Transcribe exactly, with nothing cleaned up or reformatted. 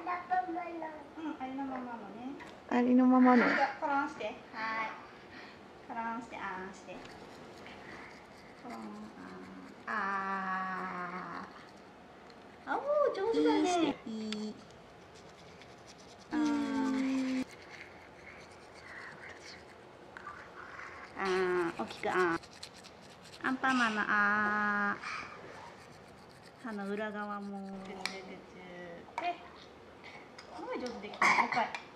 ありのままのね。 ありのままの。 コロンして。はい。コロンして、あーんして。コロン、あー。あー。あおー、上手だね。いい。あー。あー、大きくあー。アンパンマンのあー。歯の裏側も。ぐつぐつ。で、すごい上手できた。もう一回。